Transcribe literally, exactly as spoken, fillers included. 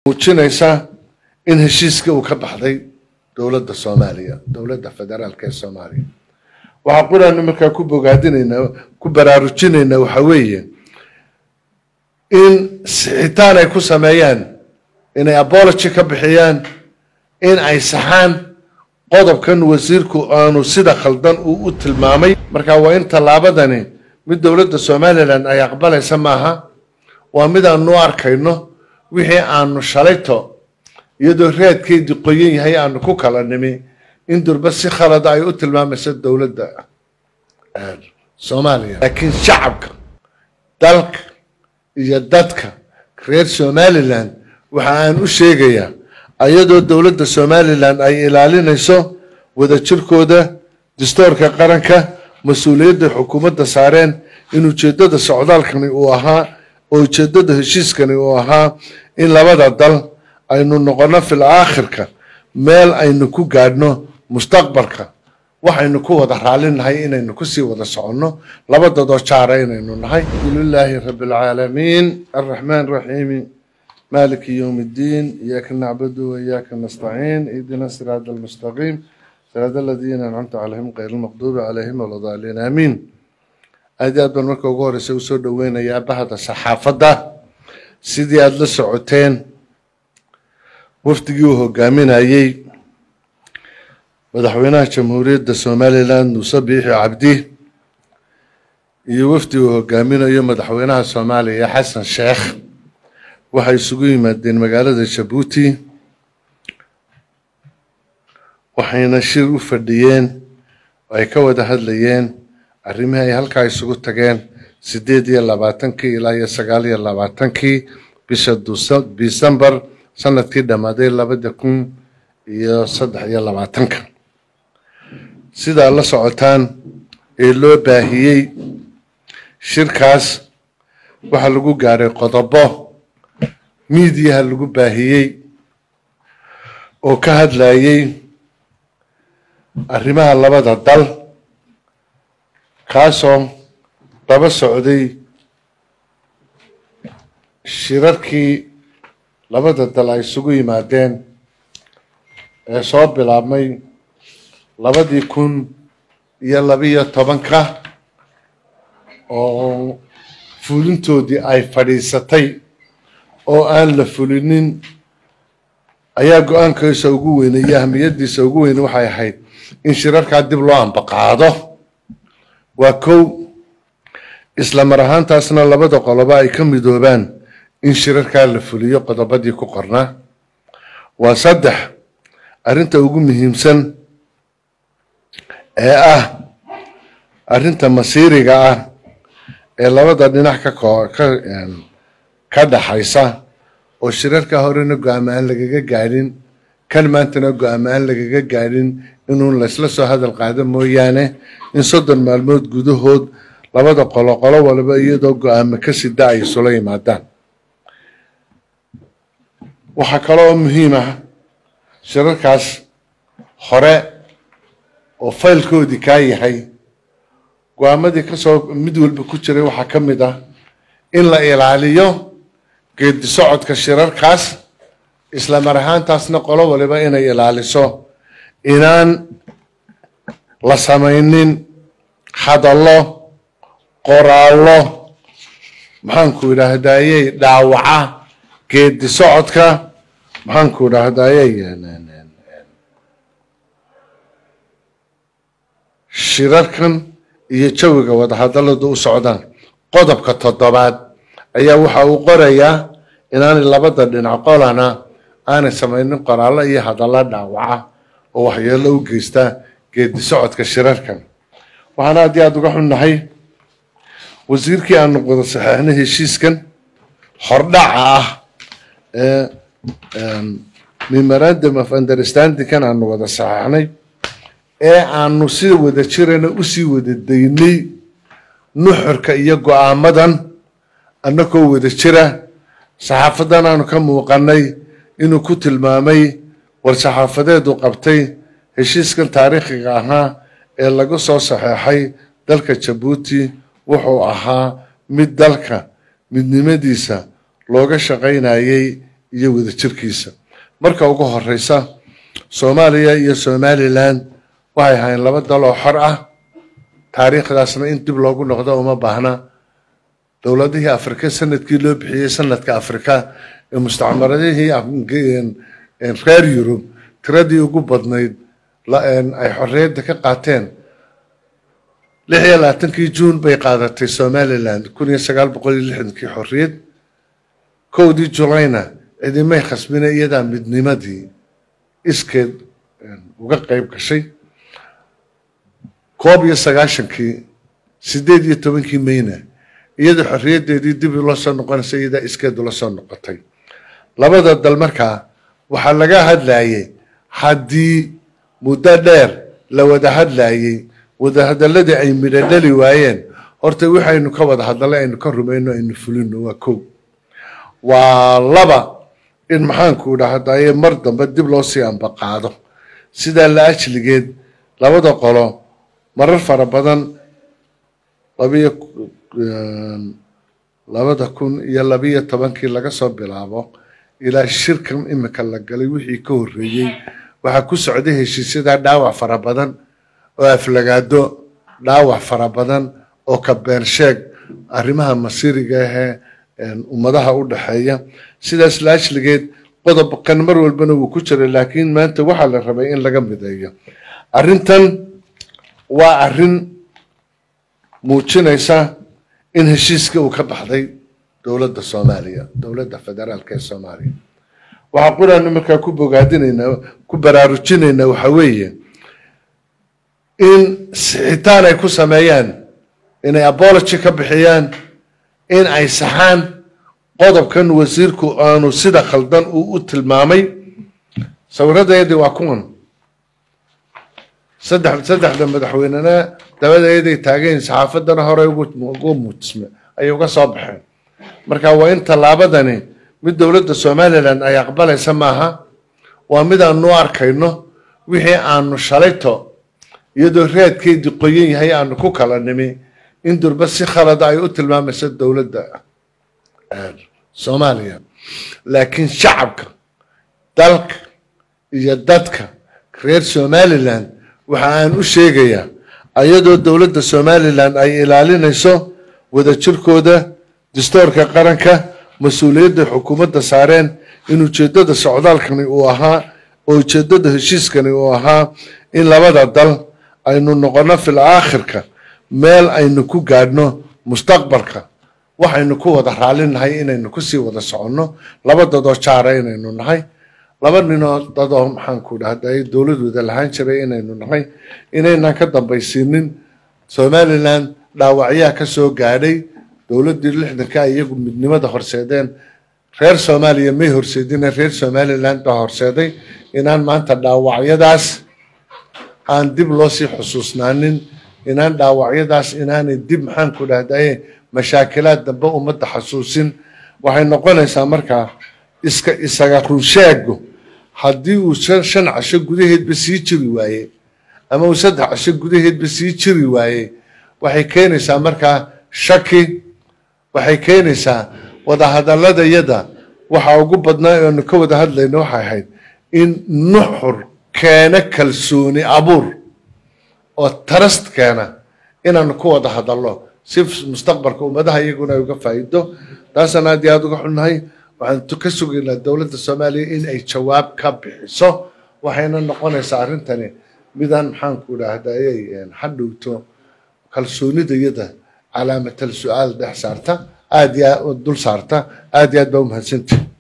muujinaysa in heshiiska uu ka baxday dowladda Soomaaliya dowladda federaalka ee Soomaaliya waxa quraanu markaa ku bogaadinayna ku baraarujinayna waxa weeye in sixitaan ay ku sameeyaan inay apology ka bixiyaan in ay saxaan qodobkan wasiirku aanu sida khaldan uu u tilmaamay marka waa in talaabadani mid dowladda Soomaaliland ay aqbalaysa maaha waa mid aanu arkayno wixii aanu shalayto iyadoo reedkeedii qoyan yahay aanu ku kala nimi in durba si khalad ay u tilmaamayso dowladda Soomaaliya laakiin shacabka dalka iyo dadka reer Somaliland waxa aan u sheegayaa ayadoo dowladda Somaliland ay ilaalinayso wada jirkooda dastuurka qaranka mas'uuliyadda xukuumadda saareen in ujeedada socdaalkani uu ahaa oo ujeedada heshiiskani uu ahaa in labada dal aynu noqono fil aakhirka meel aynu ku gaadhno mustaqbalka waxaynu ku wada raalinahay inaynu ku sii wada soconno labadoodo jaara inaynu nahay billahi rabbil alamin arrahman arrahim مالك يوم الدين إياك نعبد وإياك نستعين اهدنا الصراط المستقيم صراط الذين أنعمت عليهم غير المغضوب عليهم ولا الضالين آمين أديات بنمرك وقور سوسو دوين يا بحث الصحافة سيدي أدل سعوتين وفتقوه قامين أيي ودحويناه جمهورية سوماليلاند وصبيح عبدي يوفتقوه قامين أيي مدحويناه الصومالي يا حسن الشيخ waxay isugu yimaadeen magaalada Djibouti waxayna shir u fadhiyeen ay ka wada hadlayeen arrimaha ay halka isugu tageen sideed iyo labaatan ilaa sagaal iyo labaatan bisha December sanadkii dhamaaday laba kun iyo saddex iyo labaatan sida la socotaan ee loo baahiyay shirkaas waxa lagu gaaray qodobo ميديا اللي باهيي oo ka hadlayay arrimaha labada dal kaasoo daba socday shirarkii labada dal ay isugu yimaadeen ee soo bilaabmay labadii kun iyo laba iyo toban oo fulintoodii ay fadhiisatay oo aan la fulinin ayaa go'aankiisa ugu weyn iyo ahmiyadiisa ugu weyn waxay ahayd in shirarka dib loo ambaqaado waa kow isla mar ahaantaasna labada qoloba ay ka midoobaan in shirarka la fuliyo qodobadii ku qornaa waa saddex arinta ugu muhiimsan ee ah arinta masiiriga ah ee labada dhinac ka ka ka dhaxaysa oo shirarka horena go'aamaan lagaga gaadhin kan maantana go'aamaan lagaga gaadhin inuu la isla soo hadal qaado mooyaane in soddon maalmood gudahood labada qolo qolo walba iyadoo go'aamo ka sida ay soo yimaadaan waxa kale oo muhiim ah shirarkaas hore oo faylkoodii ka yahay go'aamadii ka soo mid walba ku jiray waxa ka mid ah in la ilaaliyo geedi socodka shirarkaas isla mar ahaantaasna qolo waliba inay ilaaliso inaan la samaynin hadallo qoraallo maxaan ku yiraahdaayay dhaawaca geedi socodka maxaan ku yiraahdaayay shirarkan iyo jawiga wada hadalladu u socdaan qodobka toddobaad ayaa waxa uu qorayaa inaan labada dhinac qolana aan samaynin qoraallo iyo hadallo dhaawaca oo waxyeello u geysta geedi socodka shirarkan waxaan aad iyo aad uga xunnahay wasiirkii aan wada saxeexnay heshiiskan hordhaca ah ee memorandum of understanding kan aan wada saxeexnay ee aanu si wada jirana u sii wada daynay nuxurka iyo go'aamadan annagoo wada jira saxaafadan aanu ka muuqanay inuu ku tilmaamay war saxaafadeedu qabtay heshiiskan taariikhiga ahaa ee lagu soo saxeexay dalka Djibouti wuxuu ahaa mid dalka midnimadiisa looga shaqaynayay iyo wadajirkiisa. Marka ugu horeysa Soomaaliya iyo Somaliland waxay ahayn laba dal oo xor ah, taariikhdaasna in dib loogu noqdo uma baahna. dowladihii Afrika sanadkii loo bixiyay sanadka Afrika ee mustacmaradihii reer Yurub tiradii ugu badnayd ay xorriyadda ka qaateen lix iyo labaatankii Juun bay qaadatay Somaliland kun iyo sagaal boqol iyo lixdankii xorriyad. kowdii Julayna ciidamay khasbina iyada midnimadii iskeed uga qayb gashay. koob iyo sagaashankii sideed iyo tobankii Mayna iyada xorriyaddeedii dib loo soo noqonaysa iyada iskeed la soo noqotay. labada dal markaa waxaa laga hadlayay haddii muddo dheer la wada hadlayay wada hadalladii ay midho dhali waayeen horta waxaynu ka wada hadalay aynu ka rumayno aynu fulino waa kow. waa laba in maxaanku dhahdaye mar dambe dib loo sii ambaqaado. sidaa la ajligeed labada qolo marar fara badan labiyo labada kun iyo labiyo tobankii laga soo bilaabo ilaa shirkan imika la galay wixii ka horreeyey waxaa ku socday heshiisyada dhaawac fara badan oo aflagaado dhaawac fara badan oo ka been sheeg arrimaha masiiriga ah ummadaha u dhaxeeya. sidaas la ajligeed qodobkan mar walbana wuu ku jiray laakiin maanta waxaa la rabay in laga mideeyo. arrintan waa arrin muujinaysa in heshiiska uu ka baxday dowladda Soomaaliya dowladda federaalka ee Soomaaliya. waxaa quraanna markaa ku bogaadinaynaa ku baraarujinaynaa waxa weeye in sixitaan ay ku sameeyaan inay apology ka bixiyaan in ay saxaan qodobkan wasiirku aanu sida khaldan uu u tilmaamay. sawiradeedii waa kuwan saddex saddexda madaxweynena dabadeeday taageen saxaafadana hore ugu muutisme ay uga soo baxeen. marka waa in tallaabadani mid dowladda Somaliland ay aqbalaysa maaha, waa mid aanu arkayno wixii aanu shalayto iyadoo reedkeedii qoyan yahay aanu ku kala nimi in durba si khalad ay u tilmaamayso dowladda Soomaaliya. laakiin shacabka dalka iyo dadka reer Somaliland waxa aan u sheegayaa ayadoo dowladda Somaliland ay ilaalinayso wadajirkooda dastuurka qaranka mas'uuliyadda xukuumadda saareen in ujeedada socdaalkani uu ahaa oo ujeedada heshiiskani uu ahaa in labada dal aynu noqono fil aakhirka meel aynu ku gaadhno mustaqbalka waxaynu ku wada raalinahay inaynu ku sii wada soconno laba dadoo jaara inaynu nahay laba ninoo dadoo maxaan ku dhahday dowladooda lahaan jiray inaynu nahay inaynan ka dambaysiinin. Somaliland dhaawacyaa ka soo gaadhay dowladdii lixdanka iyagu midnimada horseedeen. reer Soomaaliya may horseedin reer Somaliland baa horseeday inaan maanta dhaawacyadaas aan dib loo sii xusuusnaanin inaan dhaawacyadaas inaanay dib maxaan ku dhahday mashaakilaad dambe ummadda xasuusin. waxay noqonaysaa markaa iska isaga runsheego haddii uu shan casho gudaheedba sii jiri waaye ama uu saddex casho gudaheedba sii jiri waaye waxay keenaysaa markaa shaki. waxay keenaysaa wada hadallada yada waxa ugu badnaa oo ka wada hadlayno waxay ahayd in nuxur keena kalsooni abuur oo trust keena inaanu ku wada hadallo si mustaqbalka ummadaha iyaguna uga faa'iido. taasana aad iyo aad uga xunnahay. waxaan ka sugaynaa dowladda Soomaaliya in ay jawaab ka bixiso. waxayna noqonaysaa arrintani midaan maxaan ku dhahday hadhowto kalsoonida iyada calaamatal su'aal dhex saarta aad iyo dul saarta. aad iyo aad baa u mahadsantihiin.